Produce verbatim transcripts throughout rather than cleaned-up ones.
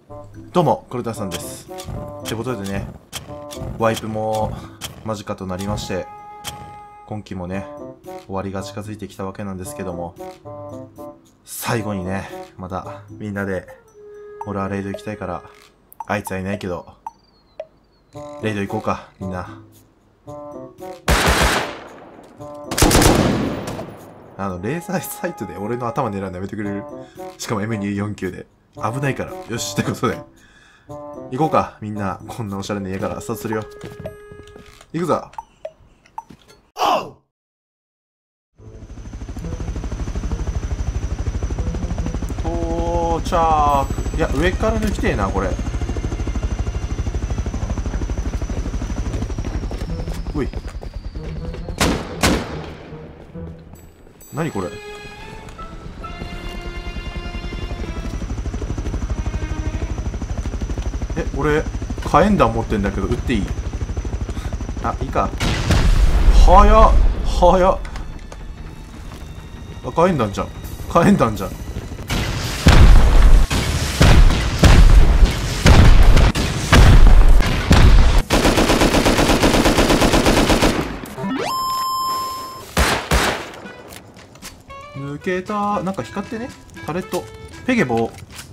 どうも、コルタさんです。ってことでね、ワイプも間近となりまして、今期もね、終わりが近づいてきたわけなんですけども、最後にね、またみんなで、俺はレイド行きたいから、あいつはいないけど、レイド行こうか、みんな。あの、レーザーサイトで俺の頭狙うのやめてくれる？しかも エムにじゅうよん 級で。危ないから。よし、ってことで。行こうか、みんな。こんなおしゃれな家からスタートするよ。行くぞ。到着。いや、上から抜きてえな、これ。うい。何これ。え、俺、火炎弾持ってんだけど、撃っていい？あ、いいか。早っ早っ。あ、火炎弾じゃん。火炎弾じゃん。抜けた。なんか光ってね。タレット。ペゲボー。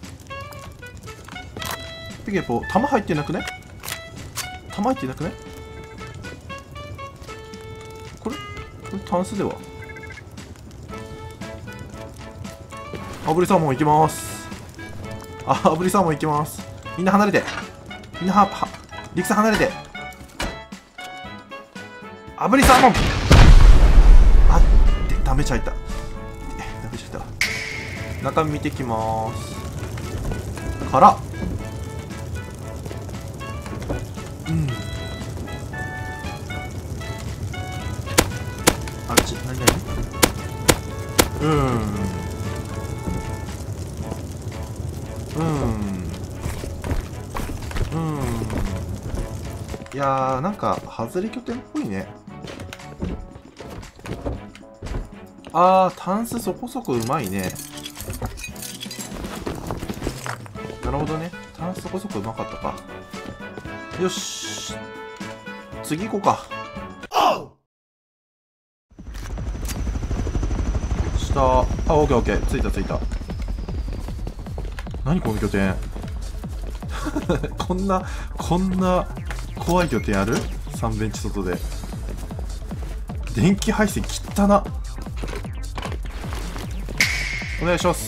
ペゲボー。弾入ってなくね？弾入ってなくね？これこれタンスでは炙りサーモンいきます。あ、炙りサーモンいきます。みんな離れて。みんなは、は、陸さん離れて。炙りサーモン。あ、で、ダメちゃいた。ダメちゃいた。中身見てきまーす。から。うん。あっち、なになに？うーん。うーん。うーん。いやー、なんか、外れ拠点っぽいね。あー、タンスそこそこうまいね。なるほどね。タンスそこそこうまかったか。よし。次行こうか。下。あ、オッケーオッケー。着いた着いた。何この拠点。こんな、こんな怖い拠点ある？ さん ベンチ外で。電気配線切ったな。お願いします。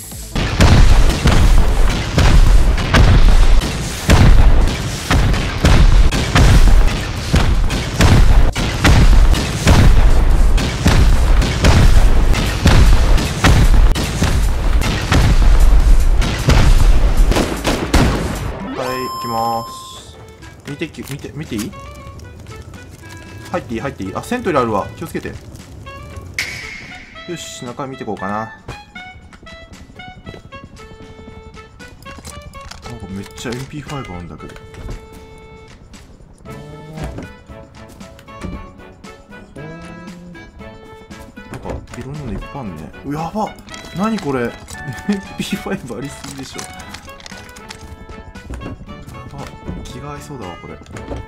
見て、見て、見ていい？入っていい？入っていい？あ、セントリーあるわ。気をつけて。よし、中見ていこうかな。なんかめっちゃ エムピーファイブ あるんだけど。なんか、いろんなのいっぱいあるね。うやばっ！何これ？ エムピーファイブ ありすぎでしょ。気が合いそうだわこれ。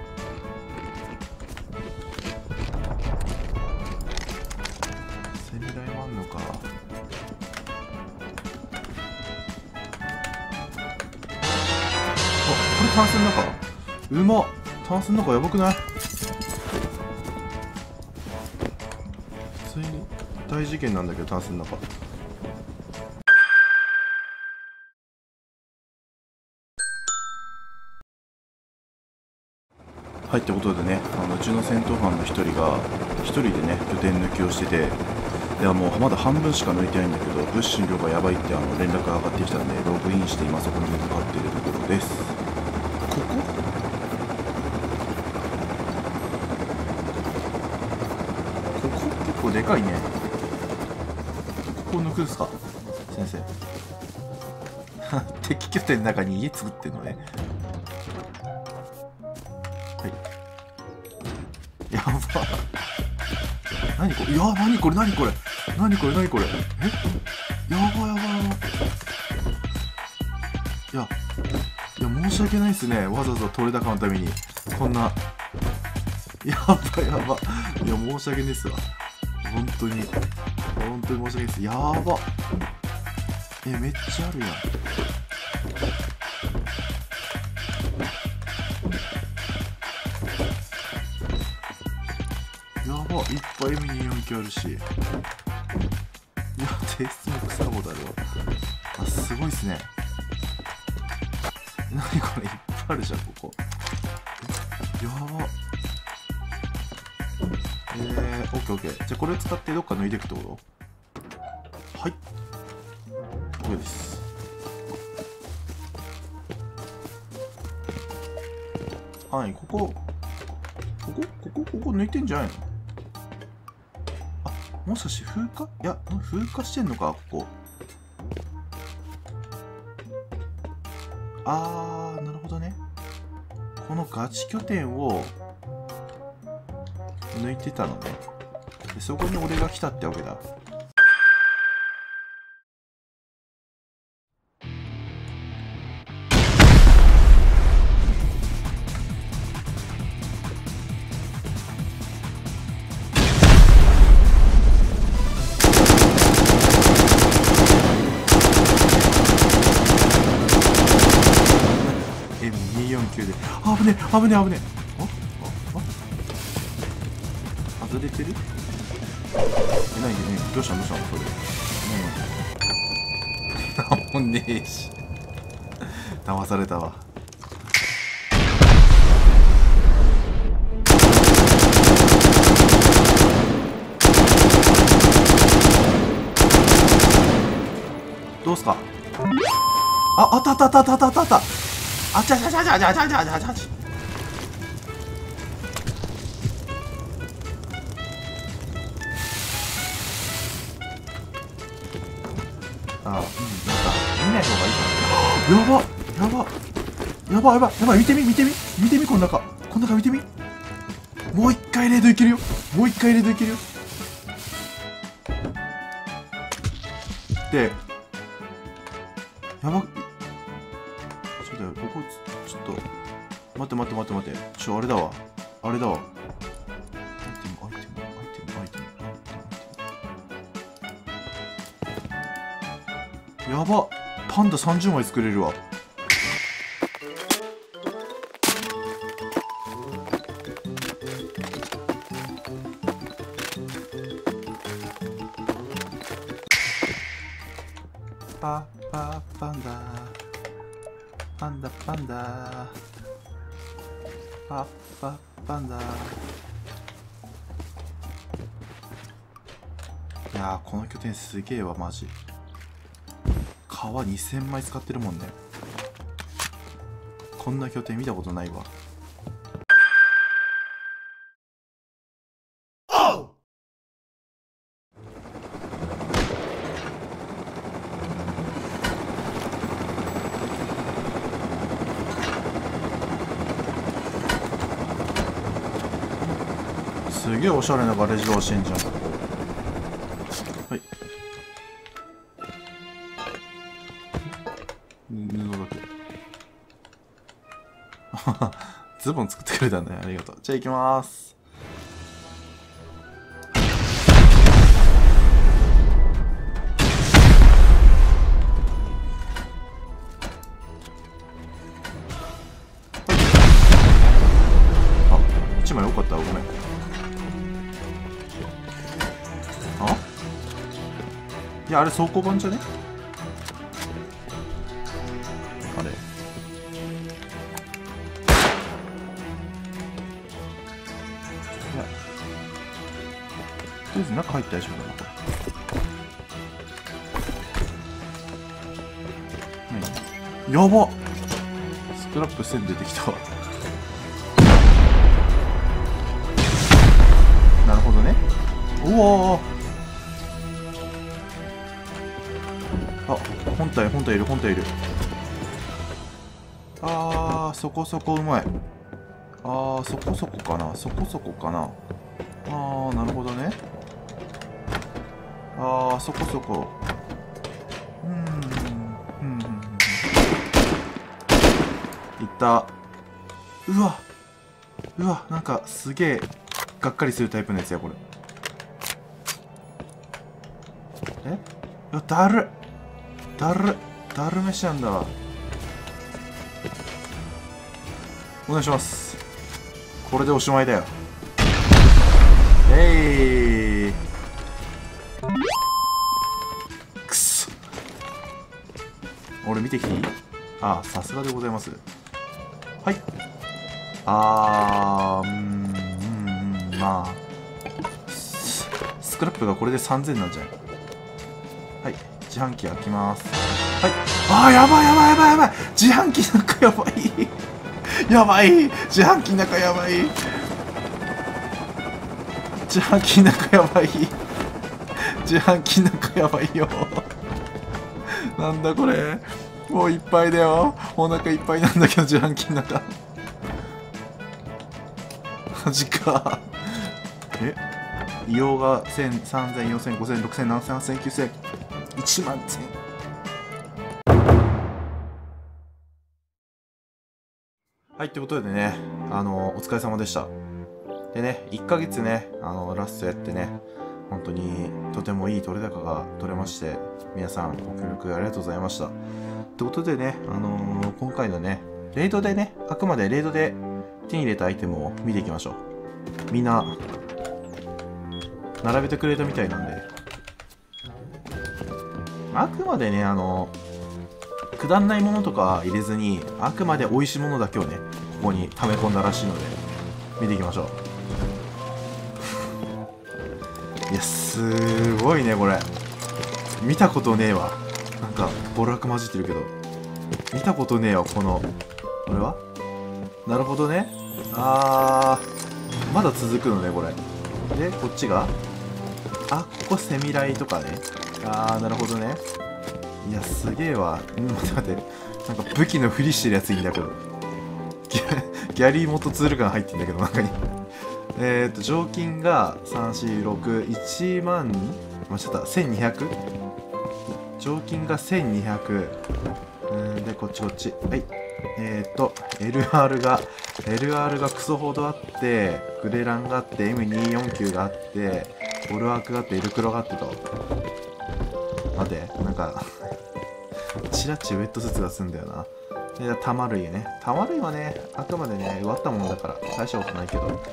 セミライもあんのか。あ、これタンスの中。うまっ。タンスの中やばくない？普通に大事件なんだけどタンスの中。はい、ってことでね、あのうちの戦闘班の一人が一人でね拠点抜きをしてて、いやもうまだ半分しか抜いてないんだけど、物資の量がやばいってあの連絡が上がってきたんで、ログインして今そこに向かっているところです。ここ？ここ結構でかいね。ここ抜くんすか先生。敵拠点の中に家作ってんのね。はい。やば。何これ？いや、何これ何これ何これ何これえやばやばやば。いや、 いや申し訳ないですね、わざわざ取れ高のためにこんな。やばやば、いや申し訳ないっすわ、本当に本当に申し訳ないです。やば、えめっちゃあるやん。やば、いっぱい エムにじゅうよん 級あるし、いやテイストも腐るほどあるわ。あ、すごいっすね。なにこれ、いっぱいあるじゃんここ。やば。えー、オッケーオッケー。じゃあこれを使ってどっか抜いていくってこと？はい、 OK です。はい、ここここここここ抜いてんじゃないの？あ、もしかして風化？いや、風化してんのかここ。あー、なるほどね。このガチ拠点を抜いてたのね。でそこに俺が来たってわけだ。エムにじゅうよん 級で、あぶね危ね危ね。あああ外れてる？え、なにね、どうしたのどうしたのそれ。何？なんもねえし。騙されたわ。どうすか？あ、あったあったあったあったあったあった。あちゃちゃちゃちゃちゃちゃちゃちゃちゃ。あ、うん、なんか見ない方がいいかな。やばやばやばやばやばい、見てみ見てみ見てみ、この中この中見てみ。もう一回レードいけるよ、もう一回レードいけるよ。でやば、ちょっとここちょっと待って待って待って待って、ちょあれだわあれだわ。アイテムアイテムアイテムアイテムアイテム。やば、パンダさんじゅうまい作れるわ。パパパンダパンダパンダパパパンダ。いやー、この拠点すげえわマジ。革にせんまい使ってるもんね。こんな拠点見たことないわ。すげえおしゃれなガレージドアしてんじゃん。はい、布だけズボン作ってくれたんだね、ありがとう。じゃあ行きます。あ、いちまい多かった、ごめん。あ、いや、あれ倉庫版じゃね？あれ、いや、とりあえず中入ったら大丈夫だな、これ。やばっ、スクラップせん出てきたわ。なるほどね。おお、あ、本体本体いる本体いる。あー、そこそこうまい。あー、そこそこかな、そこそこかな。あー、なるほどね。あー、そこそこ。うーん、うん、うん、うん。 た。うわうわ、なんかすげえがっかりするタイプのやつやこれ。え、いや、だるだるだる飯なんだわ。お願いします。これでおしまいだよ。えい、くそ。俺見てきていい？ああ、さすがでございます。はい。あー、うーん、うん、まあ。スクラップがこれでさんぜんなんじゃない？はい。自販機開きます。はい。あー、やばいやばいやばいやばい。自販機の中やばい。やばい。自販機の中やばい。自販機の中やばい。自販機の中やばいよ。なんだこれ。もういっぱいだよ。お腹いっぱいなんだけど、自販機の中。マジか。え、異様がせん、さんぜん、よんせん、ごせん、ろくせん、ななせん、はっせん、きゅうせん、いちまんぜん。はい、ということでね、あの、お疲れ様でした。でね、いっかげつね、あの、ラストやってね、本当にとてもいい取れ高が取れまして、皆さんご協力ありがとうございました。ということでね、あのー、今回のね、レイドでね、あくまでレイドで手に入れたアイテムを見ていきましょう。みんな、並べてくれたみたいなんで。あくまでね、あの、くだんないものとか入れずに、あくまで美味しいものだけをね、ここに溜め込んだらしいので、見ていきましょう。いや、すごいね、これ。見たことねえわ。なんか、ボラク混じってるけど。見たことねえわ、この、これはなるほどね。あー、まだ続くのね、これ。で、こっちがあ、ここセミライとかね。あー、なるほどね。いや、すげえわ。うん、待って待って。なんか武器のふりしてるやついいんだけど。ギャ、ギャリー元ツール感入ってんだけど、中に。えっと、常勤がさん、よん、ろく、いちまん、間違った、せんにひゃく？ 常勤がせんにひゃく。うんで、こっちこっち。はい。えっと、エルアール が、エルアール がクソほどあって、グレランがあって、エムにひゃくよんじゅうきゅう があって、ボルワークがあって、エルクロがあってと。待って、なんか、チラチウェットスーツがすんだよな。で、玉類ね。玉類はね、あくまでね、割ったものだから、大したことないけど。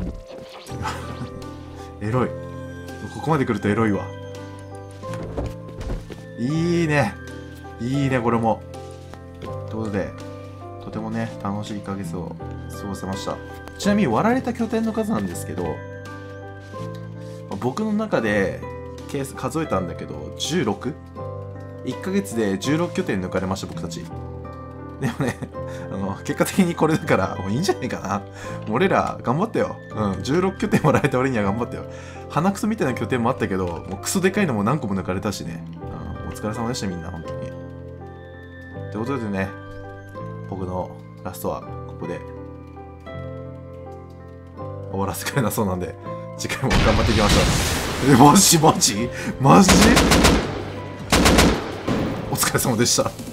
エロい。ここまで来るとエロいわ。いいね。いいね、これも。ということで、とてもね、楽しいいっかげつを過ごせました。ちなみに割られた拠点の数なんですけど、僕の中でケース数えたんだけど、じゅうろく？ いっ ヶ月でじゅうろく拠点抜かれました、僕たち。でもね、あの、結果的にこれだから、もういいんじゃないかな。俺ら、頑張ったよ。うん、じゅうろく拠点もらえた俺には頑張ったよ。鼻くそみたいな拠点もあったけど、もうクソでかいのも何個も抜かれたしね。うん、お疲れ様でした、みんな、本当に。ということでね、僕のラストはここで終わらせてくれなそうなんで、次回も頑張っていきましょう。え、マジマジマジお疲れ様でした。